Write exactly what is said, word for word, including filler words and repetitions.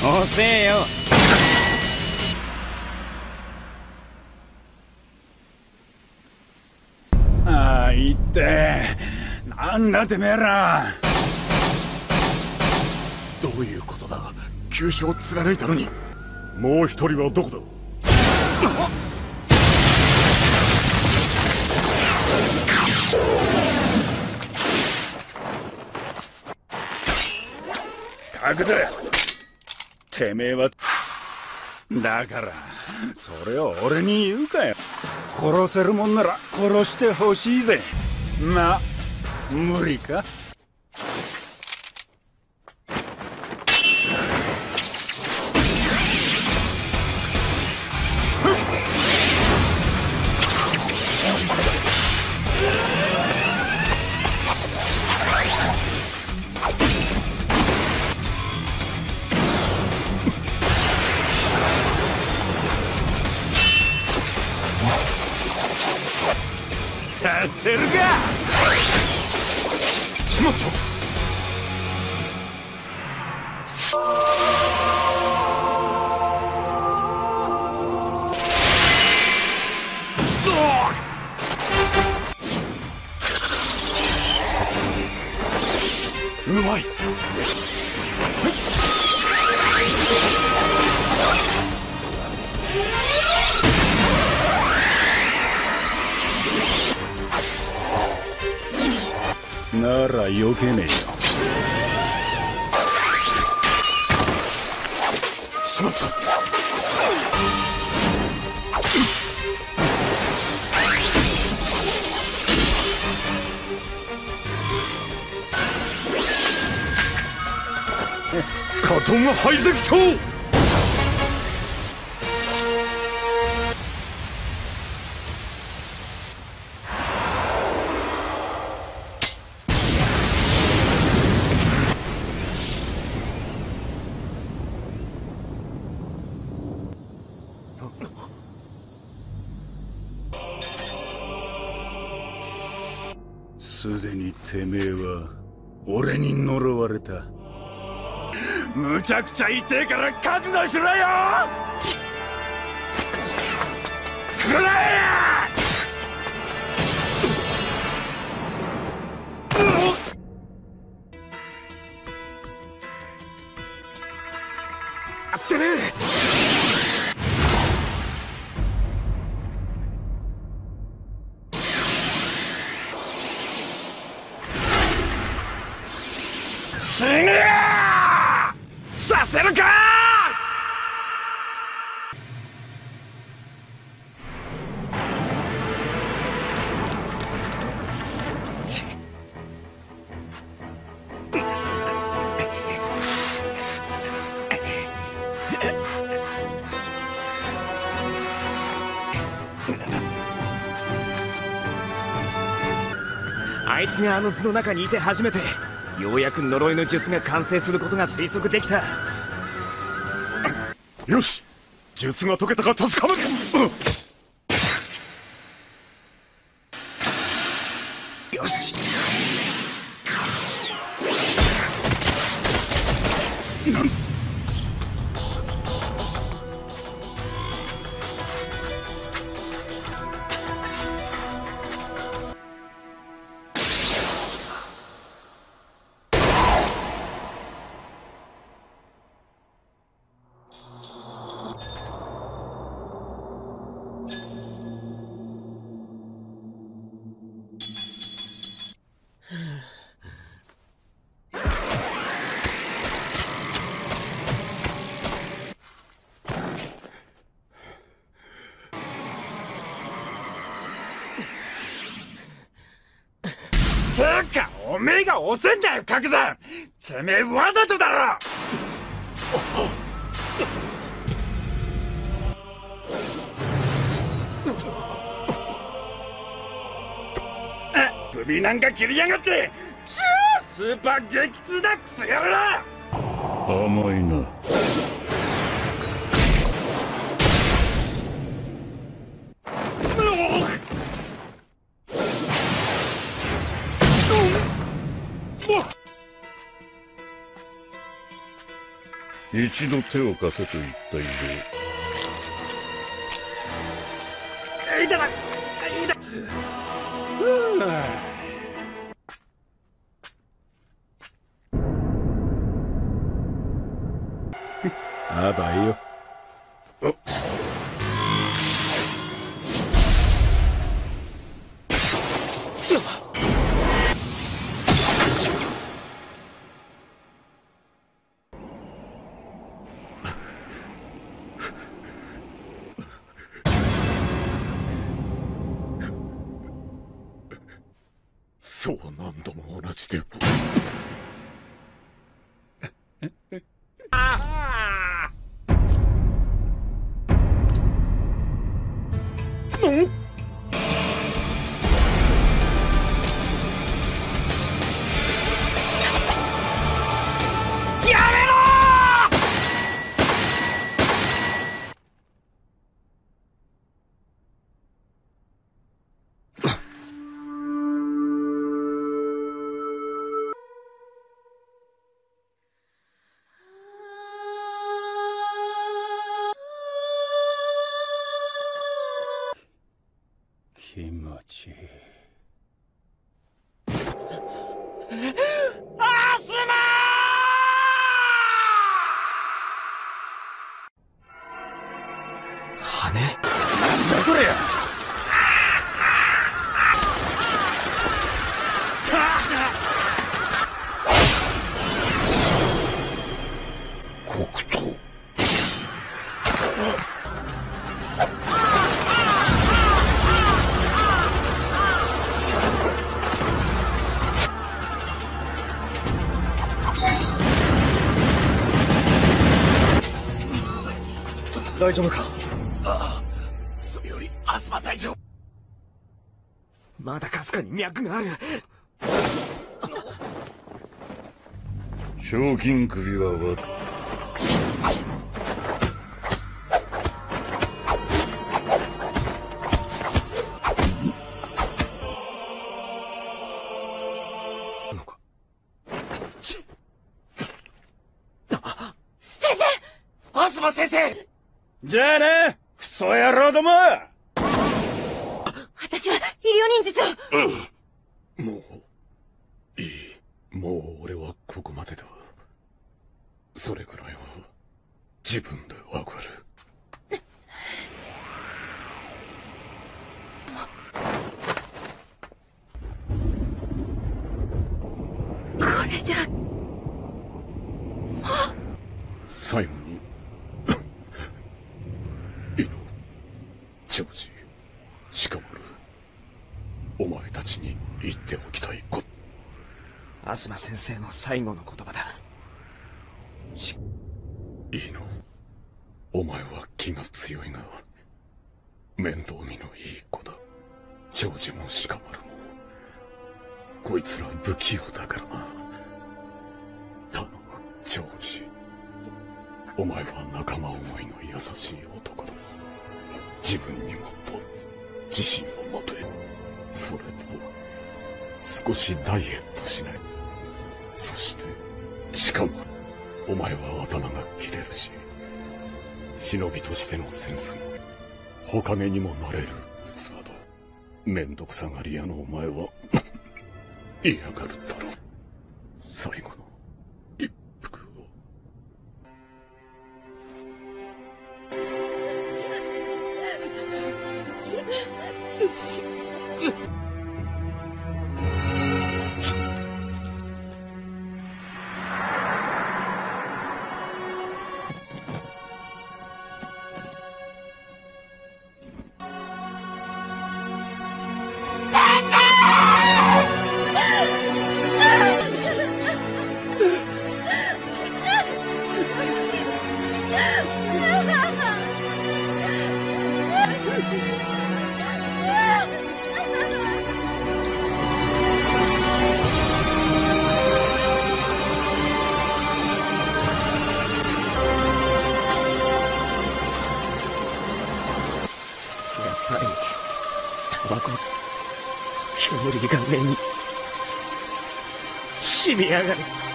遅えよ。 ああ、いって。なんだてめえら。 どういうことだ。急所を貫いたのに。もう一人はどこだ。 隠せ。てめえは。だからそれを俺に言うかよ。殺せるもんなら殺してほしいぜ。ま、無理か。させるか。 しまった。うまい。 なら避けねえよ。 しまった。カトンは排斥症。 すでにてめえは俺に呪われた。むちゃくちゃ痛えから覚悟しろよ。くらえや。 やってねえ。 死ねーさせるか。 あいつがあの図の中にいて初めてようやく呪いの術が完成することが推測できた。 よし、術が解けたか確かめる。 よし。 なんつうかおめえが遅えんだよ角山。てめえわざとだろ。首なんか切りやがって超スーパー激痛だクソ野郎。 甘いな。 一度手を貸せと言った以上。 いただいたあばよ。 そう何度も同じで気持ちいい。 アスマ羽なんだこりゃ。 黒糖。 大丈夫か。ああ、それより東隊長、まだかすかに脈がある。 賞金首はわ東先生。 じゃあな、クソ野郎ども。 私は医療忍術を。 うん、もういい。もう俺はここまでだ。それくらいは自分でわかる。 これじゃ最後にイノ、長次、鹿丸、お前たちに言っておきたいこと。 東先生の最後の言葉だ。しイノ、お前は気が強いが面倒見のいい子だ。長次も鹿丸もこいつら不器用だからな。頼む長次、お前は仲間思いの優しい男だ。自分にもっと自信を持て。それと少しダイエットしない。そしてしかもお前は頭が切れるし、忍びとしてのセンスも火影にもなれる器だ。めんどくさがり屋のお前は嫌がるだろう。最後の一服を。 タバコ煙が目に染み上がる。